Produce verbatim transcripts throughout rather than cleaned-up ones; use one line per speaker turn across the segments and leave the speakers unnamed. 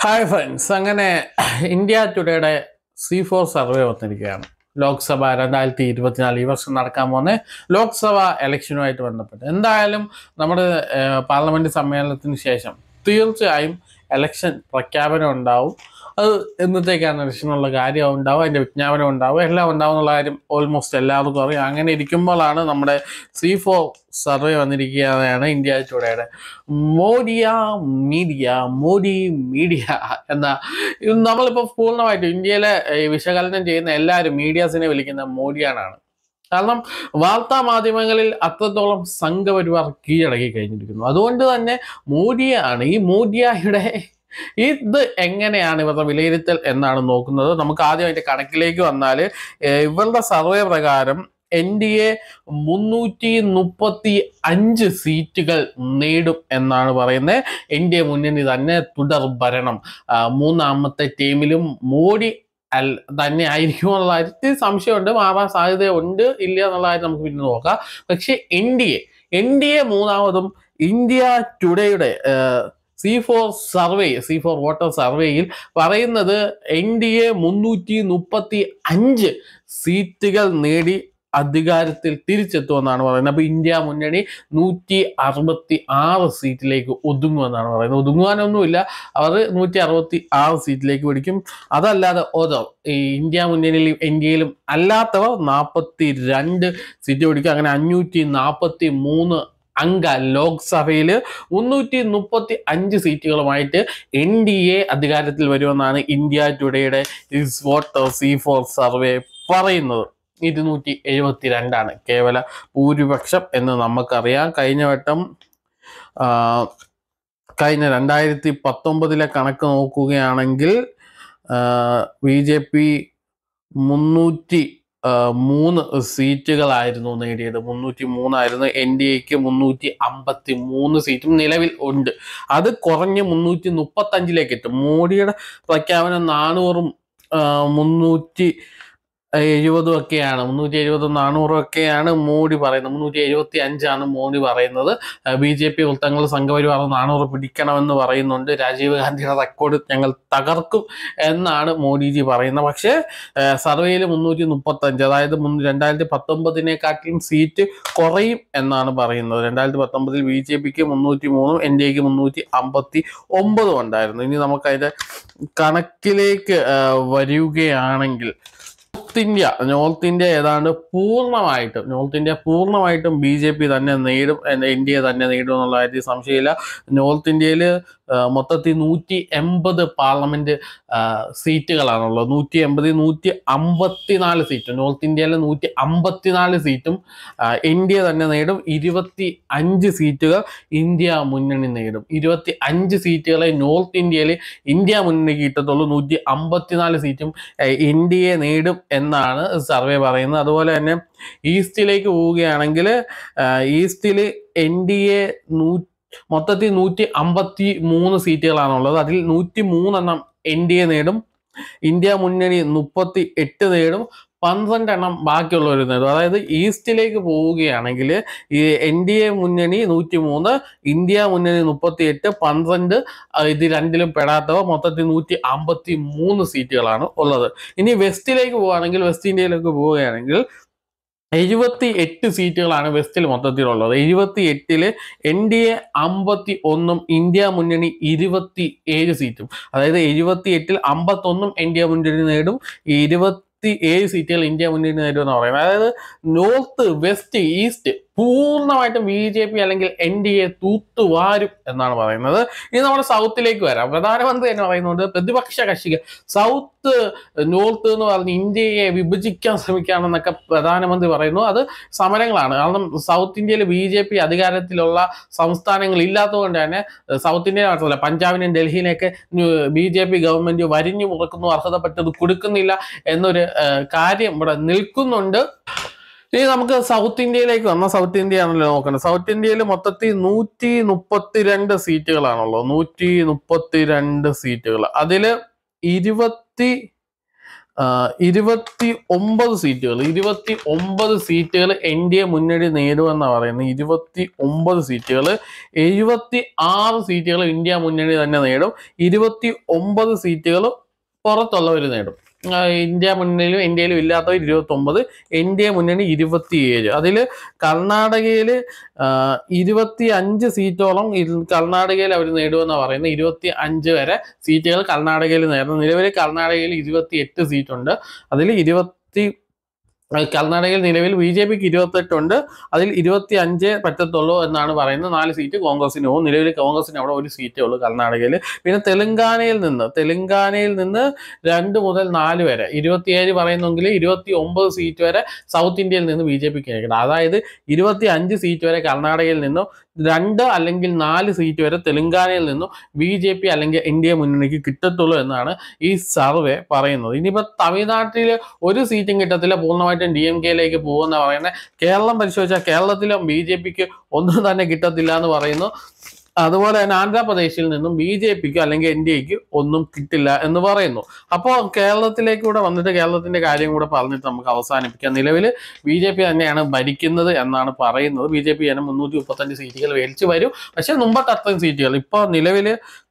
Hi friends, അങ്ങനെ India ടുഡേയുടെ C four survey വന്നിരിക്കുകയാണ്. ലോക്സഭ രണ്ടായിരത്തി ഇരുപത്തിനാല് ഈ വർഷം നടക്കാൻ പോകുന്ന ലോക്സഭ ഇലക്ഷനുമായിട്ട് ബന്ധപ്പെട്ട് എന്തായാലും നമ്മുടെ പാർലമെന്റ് സമ്മേളനത്തിന് ശേഷം തീർച്ചയായും ഇലക്ഷൻ പ്രഖ്യാപനം ഉണ്ടാവും. അത് എന്നത്തേക്കാണ് ഇലക്ഷനുള്ള കാര്യം ഉണ്ടാവും, അതിൻ്റെ വിജ്ഞാപനം ഉണ്ടാവും, എല്ലാം ഉണ്ടാവും എന്നുള്ള കാര്യം ഓൾമോസ്റ്റ് എല്ലാവർക്കും അറിയാം. അങ്ങനെ ഇരിക്കുമ്പോഴാണ് നമ്മുടെ സി ഫോർ സർവേ വന്നിരിക്കുകയാണ് ഇന്ത്യ ടുഡേയുടെ. മോഡിയ മീഡിയ മോഡി മീഡിയ എന്ന നമ്മളിപ്പോൾ പൂർണ്ണമായിട്ടും ഇന്ത്യയിലെ വിശകലനം ചെയ്യുന്ന എല്ലാവരും മീഡിയാസിനെ വിളിക്കുന്ന മോഡിയാനാണ്. കാരണം വാർത്താ മാധ്യമങ്ങളിൽ അത്രത്തോളം സംഘപരിവാർ കീഴടക്കി കഴിഞ്ഞിരിക്കുന്നു. അതുകൊണ്ട് തന്നെ മോഡിയാണ് ഈ മോഡിയയുടെ ഇത് എങ്ങനെയാണ് ഇവരുടെ വിലയിരുത്തൽ എന്നാണ് നോക്കുന്നത്. നമുക്ക് ആദ്യം അതിൻ്റെ കണക്കിലേക്ക് വന്നാൽ ഇവരുടെ സർവേ പ്രകാരം എൻ ഡി എ മുന്നൂറ്റി മുപ്പത്തി അഞ്ച് സീറ്റുകൾ നേടും എന്നാണ് പറയുന്നത്. എൻ ഡി എ മുന്നണി തന്നെ തുടർ ഭരണം മൂന്നാമത്തെ ടീമിലും മോഡി അൽ തന്നെ ആയിരിക്കും എന്നുള്ള കാര്യത്തിൽ സംശയമുണ്ട്. മാറാൻ സാധ്യതയുണ്ട് ഇല്ല എന്നുള്ള കാര്യം നമുക്ക് പിന്നെ നോക്കാം. പക്ഷെ N D A N D A മൂന്നാമതും ഇന്ത്യ ടുഡേയുടെ C four survey C four voter സർവേയിൽ പറയുന്നത് എൻ ഡി എ മുന്നൂറ്റി മുപ്പത്തി അഞ്ച് സീറ്റുകൾ നേടി അധികാരത്തിൽ തിരിച്ചെത്തുമെന്നാണ് പറയുന്നത്. അപ്പോൾ ഇന്ത്യ മുന്നണി നൂറ്റി അറുപത്തി ആറ് സീറ്റിലേക്ക് ഒതുങ്ങുമെന്നാണ് പറയുന്നത്. ഒതുങ്ങുവാനൊന്നുമില്ല, അവർ നൂറ്റി അറുപത്തി ആറ് സീറ്റിലേക്ക് പിടിക്കും. അതല്ലാതെ ഓരോ ഈ ഇന്ത്യ മുന്നണിയിലും ഇന്ത്യയിലും അല്ലാത്തവർ നാൽപ്പത്തി രണ്ട് സീറ്റ് പിടിക്കും. അങ്ങനെ അഞ്ഞൂറ്റി നാൽപ്പത്തി മൂന്ന് അംഗ ലോക്സഭയിൽ മുന്നൂറ്റി മുപ്പത്തി അഞ്ച് സീറ്റുകളുമായിട്ട് എൻ ഡി എ അധികാരത്തിൽ വരുമെന്നാണ് ഇന്ത്യ ടുഡേയുടെ ഇസ് വോട്ടർ സി ഫോർ സർവേ പറയുന്നത്. ഇരുന്നൂറ്റി എഴുപത്തി രണ്ടാണ് കേവല ഭൂരിപക്ഷം എന്ന് നമുക്കറിയാം. കഴിഞ്ഞ വട്ടം കഴിഞ്ഞ രണ്ടായിരത്തി പത്തൊമ്പതിലെ കണക്ക് നോക്കുകയാണെങ്കിൽ ബി ജെ പി മുന്നൂറ്റി മൂന്ന് സീറ്റുകളായിരുന്നു നേടിയത്. മുന്നൂറ്റി മൂന്നായിരുന്നു. എൻ ഡി എക്ക് മുന്നൂറ്റി അമ്പത്തി മൂന്ന് സീറ്റും നിലവിൽ ഉണ്ട്. അത് കുറഞ്ഞ് മുന്നൂറ്റി മുപ്പത്തഞ്ചിലേക്ക് എത്തും. മോഡിയുടെ പ്രഖ്യാപനം നാനൂറും മുന്നൂറ്റി എഴുപതും ഒക്കെയാണ്. മുന്നൂറ്റി എഴുപതും നാനൂറും ഒക്കെയാണ് മോഡി പറയുന്നത്. മുന്നൂറ്റി എഴുപത്തി അഞ്ചാണ് മോഡി പറയുന്നത്. ബി ജെ പി വൃത്തങ്ങൾ സംഘപരിവാർ നാനൂറ് പിടിക്കണമെന്ന് പറയുന്നുണ്ട്. രാജീവ് ഗാന്ധിയുടെ റെക്കോർഡ് ഞങ്ങൾ തകർക്കും എന്നാണ് മോഡിജി പറയുന്നത്. പക്ഷേ സർവേയിൽ മുന്നൂറ്റി മുപ്പത്തഞ്ച്, അതായത് രണ്ടായിരത്തി പത്തൊമ്പതിനെക്കാട്ടിലും സീറ്റ് കുറയും എന്നാണ് പറയുന്നത്. രണ്ടായിരത്തി പത്തൊമ്പതിൽ ബി ജെ പിക്ക് മുന്നൂറ്റി മൂന്നും എൻ ഡി എക്ക് മുന്നൂറ്റി അമ്പത്തി ഒമ്പതും ഉണ്ടായിരുന്നു. ഇനി നമുക്കതിൻ്റെ കണക്കിലേക്ക് വരികയാണെങ്കിൽ നോർത്ത് ഇന്ത്യ നോർത്ത് ഇന്ത്യ ഏതാണ്ട് പൂർണ്ണമായിട്ടും നോർത്ത് ഇന്ത്യ പൂർണ്ണമായിട്ടും ബി ജെ പി തന്നെ നേടും, എൻ ഡി എ തന്നെ നേടും എന്നുള്ള കാര്യത്തിൽ സംശയമില്ല. നോർത്ത് ഇന്ത്യയിൽ മൊത്തത്തിൽ നൂറ്റി എൺപത് പാർലമെന്റ് സീറ്റുകളാണുള്ളത്. നൂറ്റി എൺപത് നൂറ്റി അമ്പത്തിനാല് സീറ്റും നോർത്ത് ഇന്ത്യയിലെ നൂറ്റി അമ്പത്തിനാല് സീറ്റും എൻ ഡി എ തന്നെ നേടും. ഇരുപത്തി അഞ്ച് സീറ്റുകൾ ഇന്ത്യ മുന്നണി നേടും. ഇരുപത്തി അഞ്ച് സീറ്റുകളെ നോർത്ത് ഇന്ത്യയിൽ ഇന്ത്യ മുന്നണിക്ക് കിട്ടത്തുള്ളൂ. നൂറ്റി അമ്പത്തിനാല് സീറ്റും എൻ ഡി എ നേടും എന്നാണ് സർവേ പറയുന്നത്. അതുപോലെ തന്നെ ഈസ്റ്റിലേക്ക് പോവുകയാണെങ്കിൽ ഈസ്റ്റിൽ എൻ ഡി എ നൂ മൊത്തത്തിൽ നൂറ്റി അമ്പത്തി മൂന്ന് സീറ്റുകളാണുള്ളത്. അതിൽ നൂറ്റി മൂന്നെണ്ണം എൻ ഡി എ നേടും. ഇന്ത്യ മുന്നണി മുപ്പത്തി എട്ട് നേടും. പന്ത്രണ്ട് എണ്ണം ബാക്കിയുള്ളവർ നേടും. അതായത് ഈസ്റ്റിലേക്ക് പോവുകയാണെങ്കിൽ ഈ എൻ ഡി എ മുന്നണി നൂറ്റി മൂന്ന്, ഇന്ത്യ മുന്നണി മുപ്പത്തി എട്ട്, പന്ത്രണ്ട് ഇത് രണ്ടിലും പെടാത്തവ മൊത്തത്തിൽ നൂറ്റി അമ്പത്തി മൂന്ന് സീറ്റുകളാണ് ഉള്ളത്. ഇനി വെസ്റ്റിലേക്ക് പോവുകയാണെങ്കിൽ വെസ്റ്റ് ഇന്ത്യയിലേക്ക് പോവുകയാണെങ്കിൽ എഴുപത്തി എട്ട് സീറ്റുകളാണ് വെസ്റ്റിൽ മൊത്തത്തിലുള്ളത്. എഴുപത്തി എട്ടില് എൻ ഡി എ അമ്പത്തി ഒന്നും ഇന്ത്യ മുന്നണി ഇരുപത്തി ഏഴ് സീറ്റും. അതായത് എഴുപത്തി എട്ടിൽ അമ്പത്തൊന്നും എൻ ഡി എ മുന്നണി നേടും. ഇരുപത്തി ഏഴ് സീറ്റുകൾ ഇന്ത്യ മുന്നണി നേടുമെന്ന് പറയുന്നത്. അതായത് നോർത്ത് വെസ്റ്റ് ഈസ്റ്റ് പൂർണ്ണമായിട്ടും ബി ജെ പി അല്ലെങ്കിൽ എൻ ഡി എ തൂത്തുവാരും എന്നാണ് പറയുന്നത്. ഇനി നമ്മുടെ സൗത്തിലേക്ക് വരാം. പ്രധാനമന്ത്രി തന്നെ പറയുന്നുണ്ട് പ്രതിപക്ഷ കക്ഷികൾ സൗത്ത് നോർത്ത് എന്ന് പറഞ്ഞ് ഇന്ത്യയെ വിഭജിക്കാൻ ശ്രമിക്കുകയാണെന്നൊക്കെ പ്രധാനമന്ത്രി പറയുന്നു. അത് സമരങ്ങളാണ്. കാരണം സൗത്ത് ഇന്ത്യയിൽ ബി ജെ പി അധികാരത്തിലുള്ള സംസ്ഥാനങ്ങൾ ഇല്ലാത്തതുകൊണ്ട് തന്നെ സൗത്ത് ഇന്ത്യ മാത്രമല്ല പഞ്ചാബിനെയും ഡൽഹിയിലേക്ക് ബി ജെ പി ഗവൺമെന്റ് വരിഞ്ഞു മുറക്കുന്നു, അർഹതപ്പെട്ടത് കൊടുക്കുന്നില്ല എന്നൊരു കാര്യം ഇവിടെ നിൽക്കുന്നുണ്ട്. ഇനി നമുക്ക് സൗത്ത് ഇന്ത്യയിലേക്ക് വന്നാൽ സൗത്ത് ഇന്ത്യ ആണല്ലോ നോക്കുന്നത്. സൗത്ത് ഇന്ത്യയിൽ മൊത്തത്തിൽ നൂറ്റി മുപ്പത്തി രണ്ട് സീറ്റുകളാണുള്ളത്. നൂറ്റി മുപ്പത്തി രണ്ട് സീറ്റുകൾ അതിൽ ഇരുപത്തി ഇരുപത്തി ഒമ്പത് സീറ്റുകൾ ഇരുപത്തി ഒമ്പത് സീറ്റുകൾ എൻ ഡി എ മുന്നണി നേടുമെന്നാണ് പറയുന്നത്. ഇരുപത്തി ഒമ്പത് സീറ്റുകൾ എഴുപത്തി ആറ് സീറ്റുകൾ ഇന്ത്യ മുന്നണി തന്നെ നേടും. ഇരുപത്തി ഒമ്പത് സീറ്റുകൾ പുറത്തുള്ളവർ നേടും. ഇന്ത്യ മുന്നണിയിലും ഇന്ത്യയിലും ഇല്ലാത്തവർ ഇരുപത്തി ഒമ്പത്, എൻ ഡി എ മുന്നണി ഇരുപത്തിയേഴ്. അതിൽ കർണാടകയിൽ ഇരുപത്തി അഞ്ച് സീറ്റോളം കർണാടകയിൽ അവർ നേടുമെന്നാണ് പറയുന്നത്. ഇരുപത്തി അഞ്ച് വരെ സീറ്റുകൾ കർണാടകയിൽ നേടുന്നു. നിലവിൽ കർണാടകയിൽ ഇരുപത്തി എട്ട് സീറ്റുണ്ട്. അതിൽ ഇരുപത്തി കർണാടകയിൽ നിലവിൽ ബി ജെ പിക്ക് ഇരുപത്തെട്ടുണ്ട്. അതിൽ ഇരുപത്തി അഞ്ച് പറ്റത്തുള്ളൂ എന്നാണ് പറയുന്നത്. നാല് സീറ്റ് കോൺഗ്രസിന് പോകും. നിലവിൽ കോൺഗ്രസിന് അവിടെ ഒരു സീറ്റേ ഉള്ളൂ കർണാടകയിൽ. പിന്നെ തെലങ്കാനയിൽ നിന്ന് തെലങ്കാനയിൽ നിന്ന് രണ്ട് മുതൽ നാല് വരെ ഇരുപത്തിയേഴ് പറയുന്നെങ്കിൽ ഇരുപത്തി ഒമ്പത് സീറ്റ് വരെ സൗത്ത് ഇന്ത്യയിൽ നിന്ന് ബി ജെ പിക്ക് കിട്ടണം. അതായത് ഇരുപത്തി അഞ്ച് സീറ്റ് വരെ കർണാടകയിൽ നിന്നും രണ്ട് അല്ലെങ്കിൽ നാല് സീറ്റ് വരെ തെലങ്കാനയിൽ നിന്നും ബി ജെ പി അല്ലെങ്കിൽ എൻ ഡി എ മുന്നണിക്ക് കിട്ടത്തുള്ളൂ എന്നാണ് ഈ സർവേ പറയുന്നത്. ഇനിയിപ്പോൾ തമിഴ്നാട്ടിൽ ഒരു സീറ്റും കിട്ടത്തില്ല, പൂർണ്ണമായിട്ടും ഡി എം കെയിലേക്ക് പോകുമെന്ന് പറയുന്നത്. കേരളം പരിശോധിച്ചാൽ കേരളത്തിലും ബി ജെ പിക്ക് ഒന്നും തന്നെ കിട്ടത്തില്ല എന്ന് പറയുന്നു. അതുപോലെ തന്നെ ആന്ധ്രാപ്രദേശിൽ നിന്നും ബി ജെ പിക്ക് അല്ലെങ്കിൽ എൻ ഡി എക്ക് ഒന്നും കിട്ടില്ല എന്ന് പറയുന്നു. അപ്പോൾ കേരളത്തിലേക്ക് കൂടെ വന്നിട്ട് കേരളത്തിന്റെ കാര്യം കൂടെ പറഞ്ഞിട്ട് നമുക്ക് അവസാനിപ്പിക്കാം. നിലവിൽ ബി ജെ പി തന്നെയാണ് ഭരിക്കുന്നത് എന്നാണ് പറയുന്നത്. ബി ജെ പി തന്നെ മുന്നൂറ്റി മുപ്പത്തഞ്ച് സീറ്റുകൾ മേടിച്ച് വരും. പക്ഷെ മുമ്പത്തെ അത്രയും സീറ്റുകൾ ഇപ്പോൾ നിലവിൽ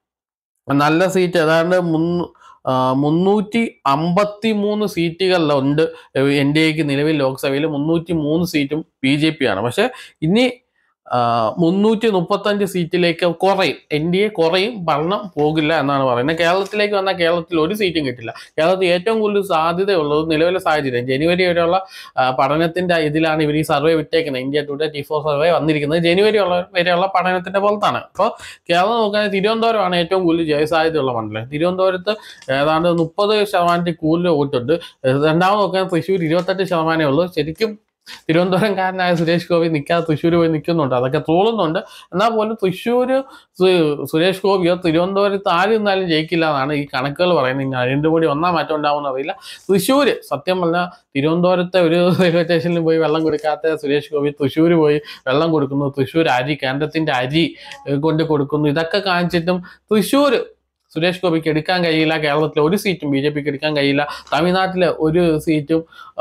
നല്ല സീറ്റ് ഏതാണ്ട് മുന്നൂ മുന്നൂറ്റി അമ്പത്തി മൂന്ന് സീറ്റുകളിലുണ്ട് എൻ ഡി എക്ക്. നിലവിൽ ലോക്സഭയിൽ മുന്നൂറ്റി മൂന്ന് സീറ്റും ബി ജെ പി ആണ്. പക്ഷെ ഇനി മുന്നൂറ്റി മുപ്പത്തഞ്ച് സീറ്റിലേക്ക് കുറയും, എൻ ഡി എ കുറയും, ഭരണം പോകില്ല എന്നാണ് പറയുന്നത്. കേരളത്തിലേക്ക് വന്നാൽ കേരളത്തിൽ ഒരു സീറ്റും കിട്ടില്ല. കേരളത്തിൽ ഏറ്റവും കൂടുതൽ സാധ്യതയുള്ളത് നിലവിലെ സാഹചര്യം ജനുവരി വരെയുള്ള പഠനത്തിന്റെ ഇതിലാണ് ഇവർ ഈ സർവേ വിട്ടേക്കുന്നത്. India today T four survey വന്നിരിക്കുന്നത് ജനുവരി ഉള്ള വരെയുള്ള പഠനത്തിന്റെ പുറത്താണ്. അപ്പോൾ കേരളം നോക്കുകയാണെങ്കിൽ തിരുവനന്തപുരമാണ് ഏറ്റവും കൂടുതൽ ജയസാധ്യതയുള്ള മണ്ഡലം. തിരുവനന്തപുരത്ത് ഏതാണ്ട് മുപ്പത് ശതമാനത്തിൽ കൂടുതൽ വോട്ടുണ്ട്. രണ്ടാമത് നോക്കുകയാണെങ്കിൽ തൃശ്ശൂർ ഇരുപത്തെട്ട് ശതമാനമേ ഉള്ളൂ. ശരിക്കും തിരുവനന്തപുരംകാരനായ സുരേഷ് ഗോപി നിൽക്കാതെ തൃശ്ശൂർ പോയി നിൽക്കുന്നുണ്ട്, അതൊക്കെ തോന്നുന്നുണ്ട്. എന്നാൽ പോലും തൃശ്ശൂർ സുരേഷ് ഗോപിയോ തിരുവനന്തപുരത്ത് ആര് നിന്നാലും ജയിക്കില്ല എന്നാണ് ഈ കണക്കുകൾ പറയുന്നത്. നരേന്ദ്രമോദി ഒന്നാം മാറ്റം ഉണ്ടാവുമെന്ന് അറിയില്ല. തൃശ്ശൂർ സത്യം പറഞ്ഞാൽ തിരുവനന്തപുരത്തെ ഒരു റെയിൽവേ സ്റ്റേഷനിൽ പോയി വെള്ളം കൊടുക്കാത്ത സുരേഷ് ഗോപി തൃശ്ശൂർ പോയി വെള്ളം കൊടുക്കുന്നു. തൃശ്ശൂർ അരി കേന്ദ്രത്തിന്റെ അരി കൊണ്ട് കൊടുക്കുന്നു. ഇതൊക്കെ കാണിച്ചിട്ടും തൃശ്ശൂർ സുരേഷ് ഗോപിക്ക് എടുക്കാൻ കഴിയില്ല. കേരളത്തിലെ ഒരു സീറ്റും ബി ജെ പിക്ക് എടുക്കാൻ കഴിയില്ല. തമിഴ്നാട്ടിലെ ഒരു സീറ്റും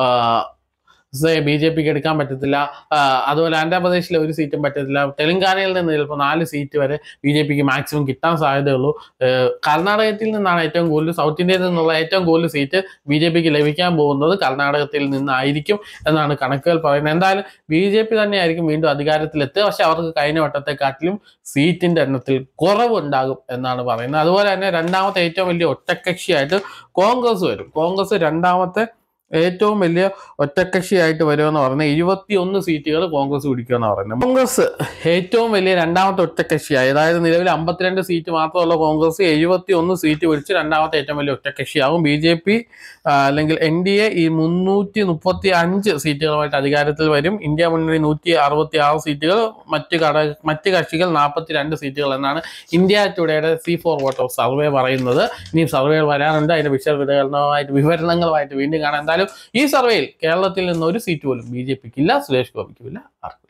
ബി ജെ പിക്ക് എടുക്കാൻ പറ്റത്തില്ല. അതുപോലെ ആന്ധ്രാപ്രദേശിലെ ഒരു സീറ്റും പറ്റത്തില്ല. തെലങ്കാനയിൽ നിന്ന് ചിലപ്പോൾ നാല് സീറ്റ് വരെ ബി ജെ പിക്ക് മാക്സിമം കിട്ടാൻ സാധ്യതയുള്ളൂ. കർണാടകത്തിൽ നിന്നാണ് ഏറ്റവും കൂടുതൽ, സൗത്ത് ഇന്ത്യയിൽ നിന്നുള്ള ഏറ്റവും കൂടുതൽ സീറ്റ് ബി ജെ പിക്ക് ലഭിക്കാൻ പോകുന്നത് കർണാടകത്തിൽ നിന്നായിരിക്കും എന്നാണ് കണക്കുകൾ പറയുന്നത്. എന്തായാലും ബി ജെ പി തന്നെയായിരിക്കും വീണ്ടും അധികാരത്തിലെത്തുക. പക്ഷെ അവർക്ക് കഴിഞ്ഞ വട്ടത്തെക്കാട്ടിലും സീറ്റിന്റെ എണ്ണത്തിൽ കുറവുണ്ടാകും എന്നാണ് പറയുന്നത്. അതുപോലെ തന്നെ രണ്ടാമത്തെ ഏറ്റവും വലിയ ഒറ്റക്കക്ഷിയായിട്ട് കോൺഗ്രസ് വരും. കോൺഗ്രസ് രണ്ടാമത്തെ ഏറ്റവും വലിയ ഒറ്റക്കക്ഷിയായിട്ട് വരുമെന്ന് പറയുന്നത് എഴുപത്തി ഒന്ന് സീറ്റുകൾ കോൺഗ്രസ് പിടിക്കുമെന്ന് പറയുന്നത്. കോൺഗ്രസ് ഏറ്റവും വലിയ രണ്ടാമത്തെ ഒറ്റക്കക്ഷിയായി, അതായത് നിലവിൽ അമ്പത്തിരണ്ട് സീറ്റ് മാത്രമുള്ള കോൺഗ്രസ് എഴുപത്തി ഒന്ന് സീറ്റ് പിടിച്ച് രണ്ടാമത്തെ ഏറ്റവും വലിയ ഒറ്റക്കക്ഷിയാകും. ബി ജെ പി അല്ലെങ്കിൽ എൻ ഡി എ ഈ മുന്നൂറ്റി മുപ്പത്തി അഞ്ച് സീറ്റുകളുമായിട്ട് അധികാരത്തിൽ വരും. ഇന്ത്യ മുന്നണി നൂറ്റി അറുപത്തി ആറ് സീറ്റുകൾ, മറ്റ് ഘട മറ്റ് കക്ഷികൾ നാൽപ്പത്തി രണ്ട് സീറ്റുകൾ എന്നാണ് ഇന്ത്യ ടുഡേയുടെ C four vote of survey പറയുന്നത്. ഇനിയും സർവേകൾ വരാനുണ്ട്. അതിന്റെ വിശദീകരണമായിട്ട് വിവരണങ്ങളുമായിട്ട് വീണ്ടും കാണാം. എന്തായാലും ഈ സർവേയിൽ കേരളത്തിൽ നിന്ന് ഒരു സീറ്റ് പോലും ബി ജെ പിക്ക് ഇല്ല, സുരേഷ് ഗോപിക്കും ഇല്ല.